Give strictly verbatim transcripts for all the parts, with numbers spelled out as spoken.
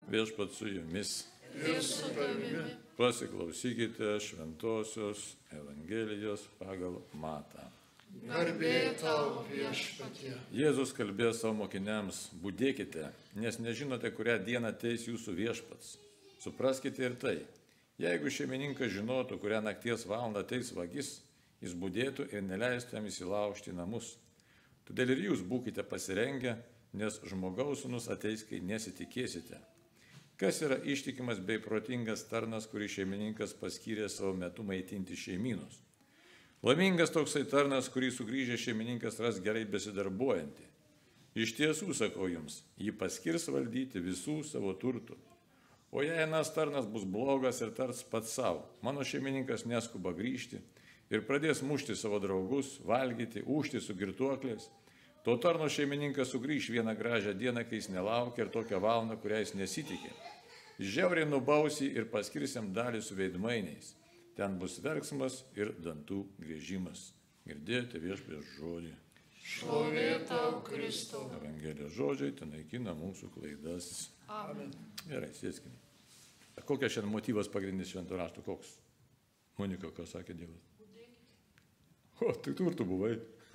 Viešpats su jumis. Ir su tavimi. Pasiklausykite šventosios Evangelijos pagal Matą. Garbė tau, Viešpatie. Jėzus kalbėjo savo mokiniams, budėkite, nes nežinote, kurią dieną ateis jūsų viešpats. Supraskite ir tai, jeigu šeimininkas žinotų, kurią nakties valandą ateis vagis, jis budėtų ir neleistų jam įsilaužti į namus. Todėl ir jūs būkite pasirengę, nes žmogaus sūnus ateis, kai nesitikėsite. Kas yra ištikimas bei protingas tarnas, kurį šeimininkas paskyrė savo metu maitinti šeimynus? Laimingas toksai tarnas, kurį sugrįžęs šeimininkas ras gerai besidarbuojantį. Iš tiesų, sakau jums, jį paskirs valdyti visų savo turtų. O jei anas tarnas bus blogas ir tars pats savo, mano šeimininkas neskuba grįžti ir pradės mušti savo draugus, valgyti, ūžti su girtuokliais, to tarno šeimininkas sugrįž vieną gražią dieną, kai jis nelaukia ir tokią valandą, kurią jis nesitikė. Žiauriai nubausi ir paskirsiam dalį su veidmainiais. Ten bus verksmas ir dantų griežimas. Girdėjote Viešpaties žodį. Šlovė tau, Kristau. Evangelijos žodžiai ten naikina mūsų klaidas. Amen. Gerai, sėskime. Kokias šiandien motyvas pagrindinis švento rašto? Koks? Monika, ką sakė Dievas? O, tai turtų buvai.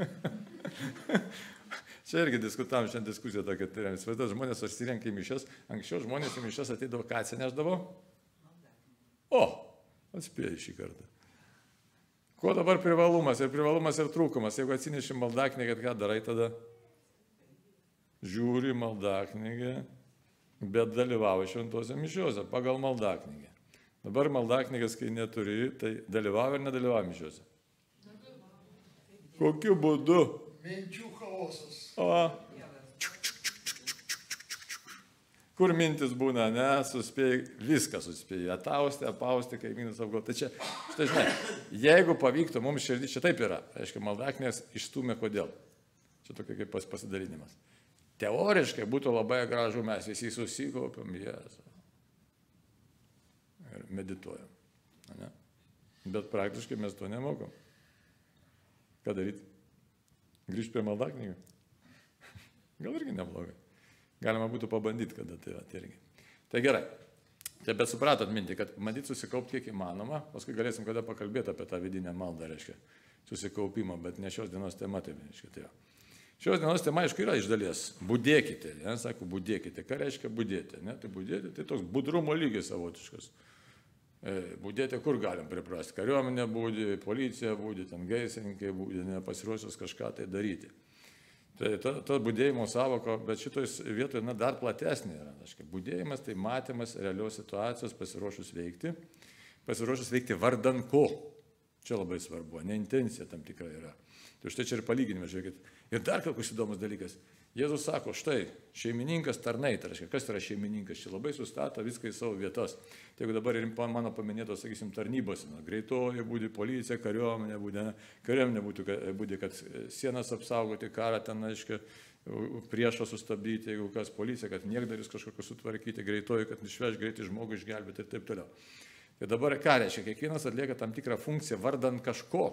Čia irgi diskutavom, šiandien diskusiją tokia turėjome. Svartas žmonės susirenka į mišias. Anksčiau žmonės į mišias ateidavo, ką atsineždavo? O, atspėjai šį kartą. Kuo dabar privalumas? Ir privalumas ir trūkumas. Jeigu atsineši maldaknygę, ką darai tada? Žiūri maldaknygę, bet dalyvauja šventose mišiuose pagal maldaknygę. Dabar maldaknygas, kai neturi, tai dalyvauja ir nedalyvauja mišiuose. Kokiu būdu? Minčių chaosas. O. Kur mintis būna, ne, suspėjai, viską suspėjai, atausti, apausti, kaimynus apgauti. Tai čia, štai žinai, jeigu pavyktų mums širdį, čia taip yra, aiškiai, maldaknės išstumė kodėl. Čia tokia kaip pasidalinimas. Teoriškai būtų labai gražu, mes visi susikaupiam, Jėzų. Ir medituojam. Ne? Bet praktiškai mes to nemokam. Ką daryti? Grįžti prie maldaknygų? Gal irgi neblogai. Galima būtų pabandyti, kada tai irgi. Tai gerai. Tai bet supratot mintį, kad bandyti susikaupti kiek įmanoma, paskui galėsim kada pakalbėti apie tą vidinę maldą, reiškia, susikaupimą, bet ne šios dienos tema, tai reiškia, tai jo. Šios dienos tema, aišku, yra iš dalies. Budėkite, ne, sako, budėkite. Ką reiškia budėti? Ne? Tai budėti, tai toks budrumo lygis savotiškas. Būdėti kur galim priprasti. Kariuomenė būdė, policija būdė, ten gaisrininkai būdė, nepasiruošęs kažką tai daryti. Tai ta, ta budėjimo savoka, bet šitoj vietoje na, dar platesnė yra. Aiškia, budėjimas tai matymas realios situacijos, pasiruošus veikti, pasiruošus veikti vardan ko. Čia labai svarbu, ne intencija tam tikra yra. Tai štai čia ir palyginime, žiūrėkit. Ir dar koks įdomus dalykas. Jėzus sako, štai, šeimininkas tarnai, tai reiškia, kas yra šeimininkas, čia labai sustato viską į savo vietas. Tai jeigu dabar ir mano paminėtos, sakysim, tarnybos, na, greitoji būdė, policija, kariuomenė būdė, kariuomenė būdė, kad sienas apsaugoti, karą ten, aiškia, priešą sustabdyti, jeigu kas policija, kad niekdaris kažkokį sutvarkyti, greitoji, kad išveš greitai žmogų išgelbėti ir taip toliau. Tai dabar ką reiškia, kiekvienas atlieka tam tikrą funkciją vardan kažko.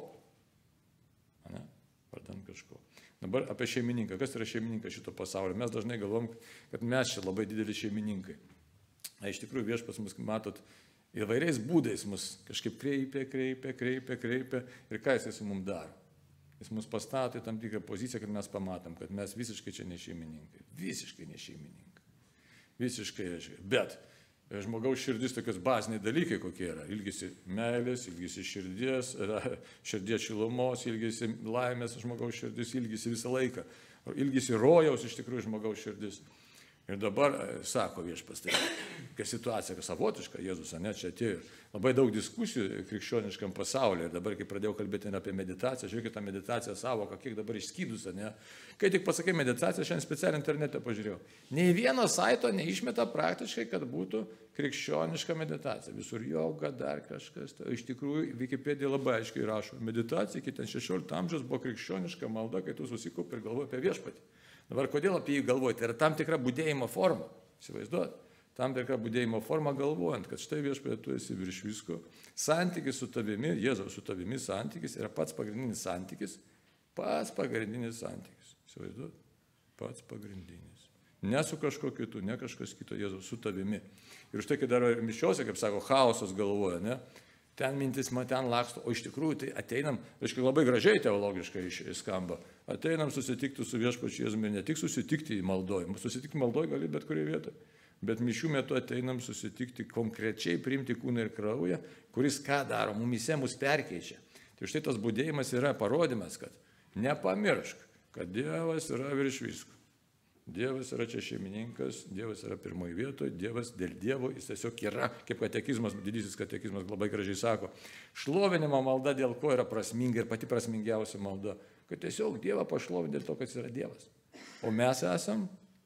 Ne? Vardan kažko. Dabar apie šeimininką. Kas yra šeimininkas šito pasaulio? Mes dažnai galvom, kad mes čia labai dideli šeimininkai. Na, iš tikrųjų viešpas mus, matot, įvairiais būdais mus kažkaip kreipia, kreipia, kreipia, kreipia. Ir ką jis su mums daro? Jis mus pastato į tam tikrą poziciją, kad mes pamatom, kad mes visiškai čia ne šeimininkai. Visiškai ne šeimininkai. Visiškai, aiškiai. Bet žmogaus širdis tokios baziniai dalykai kokie yra. Ilgisi meilės, ilgisi širdies, širdies šilumos, ilgisi laimės žmogaus širdis, ilgisi visą laiką. Ilgisi rojaus iš tikrųjų žmogaus širdis. Ir dabar sako viešpas, tai kad situacija savotiška, Jėzus, ne, čia atėjo labai daug diskusijų krikščioniškam pasaulyje. Ir dabar, kai pradėjau kalbėti apie meditaciją, žiūrėkit tą meditaciją savoką, kiek dabar išskydus, ne. Kai tik pasakai meditaciją, šiandien specialiai internete pažiūrėjau. Nei vieno saito neišmeta praktiškai, kad būtų krikščioniška meditacija. Visur joga, dar kažkas. Tai iš tikrųjų, Wikipedija labai aiškiai rašo. Meditacija iki ten šešiolikto amžiaus buvo krikščioniška malda, kai tu susikaupi ir galvoji apie viešpatį. Dabar kodėl apie jį galvoti? Tai yra tam tikra budėjimo forma. Įsivaizduot? Tam tikra budėjimo forma galvojant, kad štai viešpatie tu esi virš visko. Santykis su tavimi, Jėzaus su tavimi santykis yra pats pagrindinis santykis. Pats pagrindinis santykis. Įsivaizduot? Pats pagrindinis. Ne su kažkuo kitu, ne kažkas kito, Jėzus su tavimi. Ir štai, kai dar mišiuose, kaip sako, chaosas galvoja, ne? Ten mintis man ten laksto, o iš tikrųjų tai ateinam, aiškiai labai gražiai teologiškai skamba, ateinam susitikti su viešpačiu Jėzumi, ne tik susitikti į maldoj, susitikti maldoj gali bet kurioje vietoje, bet mišių metu ateinam susitikti konkrečiai, priimti kūną ir kraują, kuris ką daro, mumise mus perkeičia. Tai štai tas budėjimas yra parodimas, kad nepamiršk, kad Dievas yra virš visko. Dievas yra čia šeimininkas, Dievas yra pirmoji vietoje, Dievas dėl Dievo, jis tiesiog yra, kaip katekizmas, didysis katekizmas labai gražiai sako, šlovinimo malda dėl ko yra prasminga ir pati prasmingiausia malda, kad tiesiog Dievą pašlovinti dėl to, kad jis yra Dievas. O mes esam,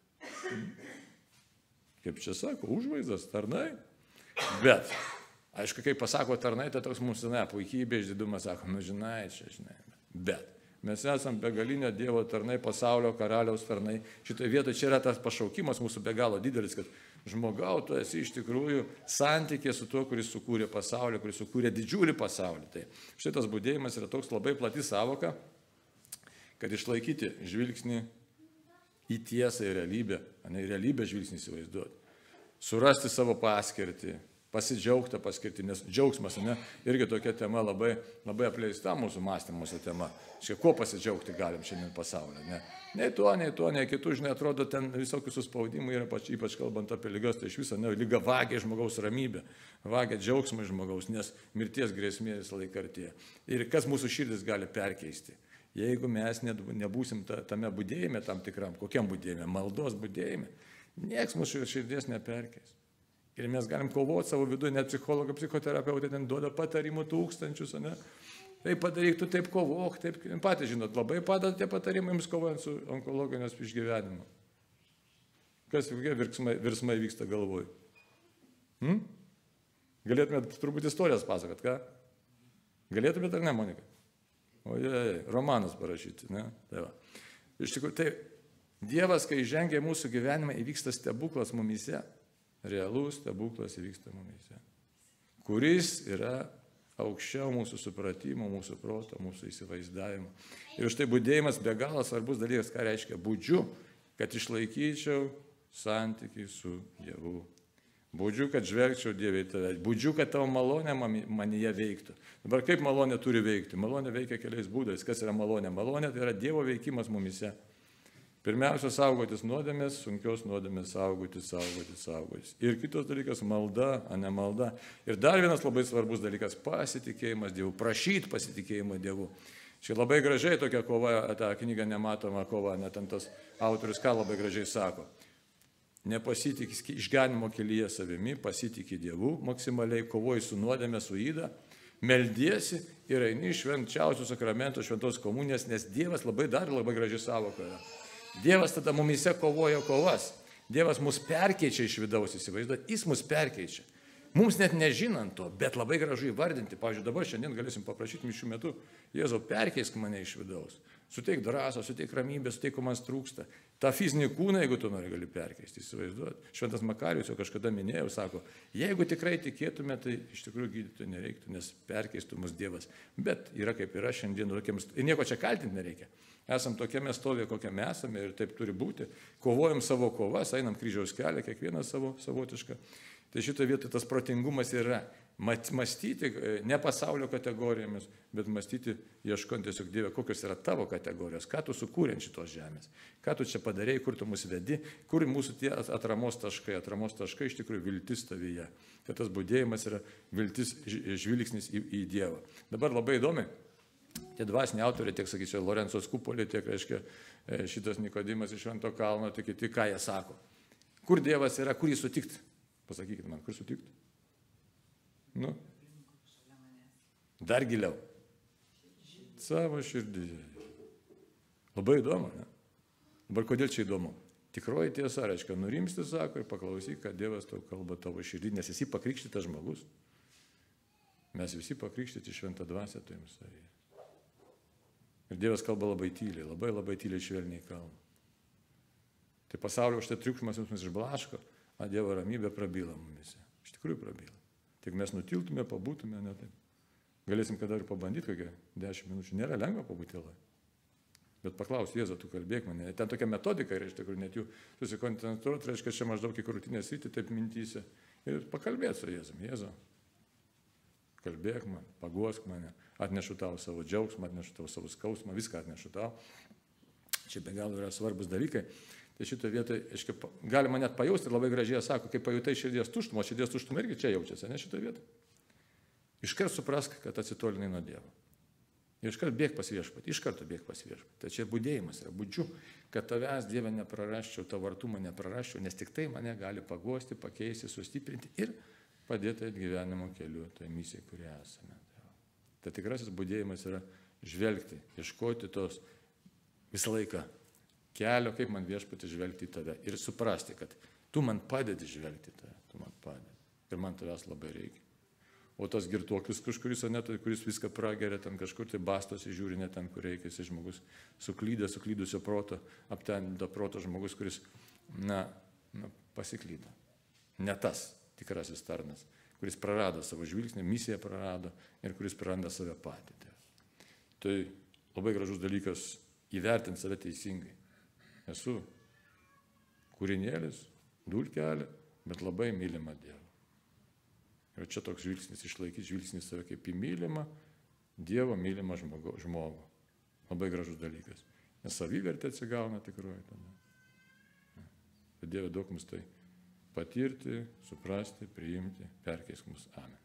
kaip čia sako, užvaizdas, tarnai. Bet, aišku, kai pasako tarnai, tai toks mūsų, ne, puikybė, išdidumas, sako, nu žinai, čia žinai. Bet. Mes esame begalinio Dievo tarnai, pasaulio karaliaus tarnai. Šitoje vietoje čia yra tas pašaukimas mūsų be galo didelis, kad žmogau, tu esi iš tikrųjų santykė su tuo, kuris sukūrė pasaulį, kuris sukūrė didžiulį pasaulį. Tai šitas budėjimas yra toks labai plati savoka, kad išlaikyti žvilgsnį į tiesą ir realybę, ne į realybę žvilgsnį įsivaizduoti, surasti savo paskirtį, pasidžiaugti paskirti, nes džiaugsmas, ne, irgi tokia tema labai, labai apleista mūsų mąstymuose tema. Šia, kuo pasidžiaugti galim šiandien pasaulyje, ne? Nei tuo, nei tuo, nei kitų, žinai, atrodo, ten visokių suspaudimų yra, ypač kalbant apie lygas, tai iš viso, ne, lyga vagia žmogaus ramybę, vagia džiaugsmą žmogaus, nes mirties grėsmė visą laiką artėja. Ir kas mūsų širdis gali perkeisti? Jeigu mes nebūsim tame budėjime tam tikram, kokiam budėjime, maldos budėjime, nieks mūsų širdies neperkeis. Ir mes galim kovoti savo viduje, net psichologai, psichoterapeutai ten duoda patarimų tūkstančius, ne? Taip padaryk, tu taip kovok, taip patys žinot, labai padeda tie patarimai jums kovojant su onkologijos išgyvenimu. Kas kokie virsmai, virsmai vyksta galvoj? Hmm? Galėtumėt turbūt istorijas pasakot, ką? Galėtumėt ar ne, Monika? Ojei, romanas parašyti, ne? Tai va. Iš tikrųjų, tai Dievas, kai žengia mūsų gyvenimą, įvyksta stebuklas mumyse. Realus stebuklas įvyksta mumyse, kuris yra aukščiau mūsų supratimo, mūsų proto, mūsų įsivaizdavimo. Ir štai budėjimas be galo svarbus dalykas, ką reiškia budžiu, kad išlaikyčiau santykį su Dievu. Budžiu, kad žvelgčiau Dievą į tave. Budžiu, kad tavo malonė manyje veiktų. Dabar kaip malonė turi veikti? Malonė veikia keliais būdais. Kas yra malonė? Malonė tai yra Dievo veikimas mumyse. Pirmiausia, saugotis nuodėmės, sunkios nuodėmės saugotis, saugotis, saugotis. Ir kitas dalykas - malda, o ne malda. Ir dar vienas labai svarbus dalykas - pasitikėjimas Dievu, prašyti pasitikėjimo Dievu. Čia labai gražiai tokia kova, ta knyga Nematoma kova, net ant tas autorius ką labai gražiai sako. Nepasitikė išganimo kelyje savimi, pasitikė Dievu, maksimaliai kovoji su nuodėmė, su yda, meldiesi ir eini iš švenčiausių sakramentų, šventos komunijos, nes Dievas labai dar labai gražiai savokoja. Dievas tada mumyse kovoja kovas. Dievas mus perkeičia iš vidaus, įsivaizduot, jis mus perkeičia. Mums net nežinant to, bet labai gražu įvardinti. Pavyzdžiui, dabar šiandien galėsim paprašyti mišių metu, Jėzau, perkeisk mane iš vidaus. Suteik drąsą, suteik ramybę, suteik, ko man trūksta. Ta fizinį kūną, jeigu tu nori, gali perkeisti, įsivaizduot. Šventas Makarijus jau kažkada minėjau, sako, jeigu tikrai tikėtume, tai iš tikrųjų gydytojų nereiktų, nes perkeistų mus Dievas. Bet yra kaip yra šiandien, ir nieko čia kaltinti nereikia. Esam tokiame stovėje, kokiame esame ir taip turi būti. Kovojam savo kovas, einam kryžiaus kelią, kiekvienas savo savotišką. Tai šitoje vietoje tas protingumas yra mąstyti ne pasaulio kategorijomis, bet mąstyti ieškant tiesiog Dieve, kokios yra tavo kategorijos, ką tu sukūrė šitos žemės, ką tu čia padarėjai, kur tu mus vedi, kur mūsų tie atramos taškai, atramos taškai iš tikrųjų viltis tavyje. Tai tas budėjimas yra viltis, žvilgsnis į, į Dievą. Dabar labai įdomi. Tie dvasiniai autoriai, tiek, sakyčiau, Lorenzo Skupolė, tiek, reiškia, šitas Nikodimas iš Švento kalno, tiek kiti, ką jie sako. Kur Dievas yra, kur jį sutikti? Pasakykit man, kur sutikti? Nu? Dar giliau. Savo širdyje. Labai įdomu, ne? Dabar kodėl čia įdomu? Tikroji tiesa, reiškia, nurimsti, sako, ir paklausyk, kad Dievas tau kalba tavo širdį, nes esi pakrikštytas žmogus. Mes visi pakrikštyti šventą dvasią turim savyje. Ir Dievas kalba labai tyliai, labai labai tyliai švelniai kalba. Tai pasaulio štai triukšmas jums išblaško, o Dievo ramybė prabyla mumise. Iš tikrųjų prabyla. Tik mes nutiltume, pabūtume, ne taip. Galėsim kada ir pabandyti kokią dešimt minučių. Nėra lengva pabūti tyloje. Bet paklaus, Jėzau, tu kalbėk mane. Ten tokia metodika yra iš tikrųjų, net jų susikoncentruoti, reiškia, čia maždaug į krūtinę sritį, taip mintyse. Ir pakalbėti su Jėzum. Jėzau, kalbėk man, paguosk mane, atnešu tau savo džiaugsmą, atnešu tau savo skausmą, viską atnešu tau. Čia be galo yra svarbus dalykai. Tai šitoje vietoje, aiškiai, galima net pajausti, labai gražiai sako, kai pajutai širdies tuštumą, širdies tuštumą irgi čia jaučiasi, ne šitoje vietoje. Iškart suprask, kad atsitolinai nuo Dievo. Ir iškart bėg pas viešpatį, iš karto bėg pas viešpatį. Tai čia budėjimas yra, budžiu, kad tavęs Dieve neprarasčiau, tavo artumą neprarasčiau, nes tik tai mane gali paguosti, pakeisti, sustiprinti ir padėti gyvenimo keliu, toje misijai, kurie esame. Tai tikrasis budėjimas yra žvelgti, ieškoti tos visą laiką kelio, kaip man viešpatį žvelgti į tave ir suprasti, kad tu man padedi žvelgti į tave, tu man padedi. Ir man tavęs labai reikia. O tas girtuoklis kažkuris, ne, kuris viską prageria, ten kažkur tai bastosi, žiūri ne ten, kur reikia, jis žmogus suklydęs, suklydusio proto, aptendinto proto žmogus, kuris, na, na, pasiklydo. Ne tas tikrasis tarnas, kuris prarado savo žvilgsnį, misiją prarado ir kuris praranda save patį. Tai labai gražus dalykas įvertinti save teisingai. Esu kūrinėlis, dulkelė, bet labai mylima Dievo. Ir čia toks žvilgsnis išlaikyti, žvilgsnis save kaip į mylimą, Dievo mylimą žmogų. Labai gražus dalykas. Nes savivertė atsigauna tikroji tada. Dieve duok mus tai patirti, suprasti, priimti, perkeisk mus. Amen.